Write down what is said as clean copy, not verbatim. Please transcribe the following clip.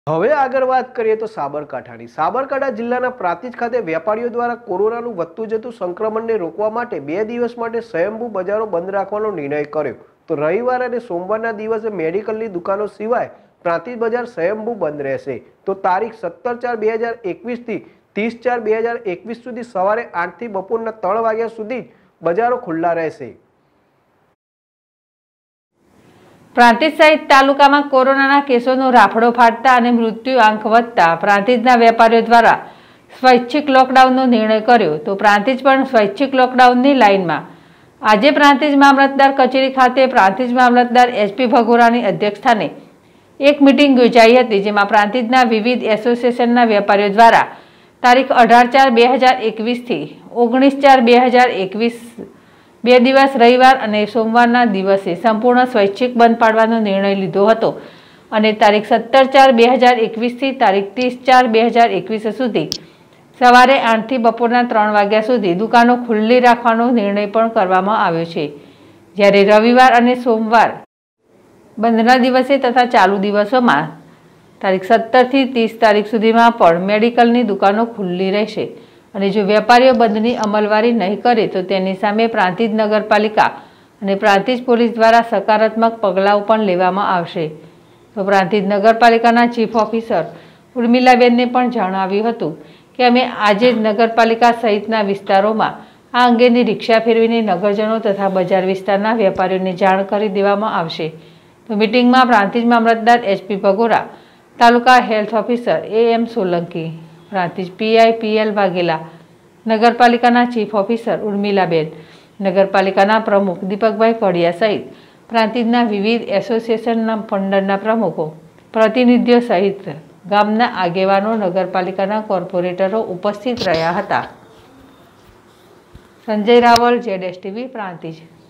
હવે આગળ વાત કરીએ તો સાબરકાંઠા જિલ્લાના પ્રાંતિજ ખાતે વેપારીઓ દ્વારા કોરોનાનું વધતું જતું સંક્રમણને રોકવા માટે 2 દિવસ માટે સ્વયંભૂ બજારો બંધ રાખવાનો નિર્ણય કર્યો। તો રવિવાર અને સોમવારના દિવસે મેડિકલની દુકાનો સિવાય પ્રાંતિજ બજાર સ્વયંભૂ બંધ રહેશે। તો તારીખ 17/4/2021 થી 30/4/2021 સુધી સવારે 8 થી બપોરના 3 વાગ્યા સુધી બજારો ખુલ્લા રહેશે। પ્રાંતિજ સહિત તાલુકામાં કોરોનાના કેસોનો રાફડો ફાટતા અને મૃત્યુ આંક વધતા પ્રાંતિજના વેપારીઓ દ્વારા સ્વૈચ્છિક લોકડાઉનનો નિર્ણય કર્યો। તો પ્રાંતિજ પણ સ્વૈચ્છિક લોકડાઉનની લાઇનમાં। આજે પ્રાંતિજ મામલતદાર કચેરી ખાતે પ્રાંતિજ મામલતદાર SP ભગોરાની અધ્યક્ષસ્થાને એક મીટિંગ યોજાઈ હતી, જેમાં પ્રાંતિજના વિવિધ એસોસિએશનના વેપારીઓ દ્વારા તારીખ 18/4/2021 થી 19/4/2021 2 દિવસ રવિવાર અને સોમવારના દિવસે સંપૂર્ણ સ્વૈચ્છિક બંધ પાડવાનો નિર્ણય લીધો હતો અને તારીખ 17/4/2021 થી તારીખ 30/4/2021 સુધી સવારે 8 થી બપોરના 3 વાગ્યા સુધી દુકાનો ખુલ્લી રાખવાનો નિર્ણય પણ કરવામાં આવ્યો છે। જ્યારે રવિવાર અને સોમવાર બંધના દિવસે તથા ચાલુ દિવસોમાં તારીખ 17 થી 30 તારીખ સુધીમાં પણ મેડિકલની દુકાનો ખુલ્લી રહેશે અને જો વેપારીઓ બંધની અમલવારી નહીં કરે તો તેની સામે પ્રાંતિજ નગરપાલિકા અને પ્રાંતિજ પોલીસ દ્વારા સકારાત્મક પગલાઓ પણ લેવામાં આવશે। તો પ્રાંતિજ નગરપાલિકાના ચીફ ઓફિસર ઉર્મિલાબેનને પણ જણાવ્યું હતું કે અમે આજે જ નગરપાલિકા સહિતના વિસ્તારોમાં આ અંગેની રિક્ષા ફેરવીને નગરજનો તથા બજાર વિસ્તારના વેપારીઓને જાણ કરી દેવામાં આવશે। તો મીટિંગમાં પ્રાંતિજ મામલતદાર SP Bhagora, taluka health officer AM Solanki, Prantij PI PL Vaghela, નગરપાલિકાના ચીફ ઓફિસર ઉર્મિલાબેન, નગરપાલિકાના પ્રમુખ દીપકભાઈ પડિયા સહિત પ્રાંતિજના વિવિધ એસોસિએશનના મંડળના પ્રમુખો, પ્રતિનિધિઓ સહિત ગામના આગેવાનો, નગરપાલિકાના કોર્પોરેટરો ઉપસ્થિત રહ્યા હતા। સંજય રાવલ, ZSTV, પ્રાંતિજ।